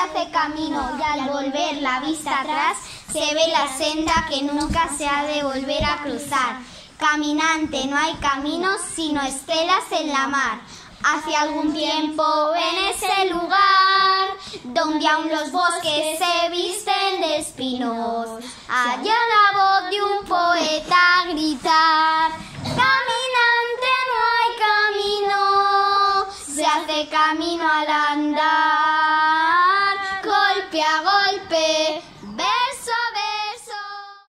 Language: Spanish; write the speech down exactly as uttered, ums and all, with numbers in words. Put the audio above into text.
hace camino y al volver la vista atrás se ve la senda que nunca se ha de volver a cruzar. Caminante, no hay caminos sino estelas en la mar. Hace algún tiempo en ese lugar donde aún los bosques se visten de espinos, allá la voz de un poeta gritar: caminante, no hay camino, se hace camino al andar.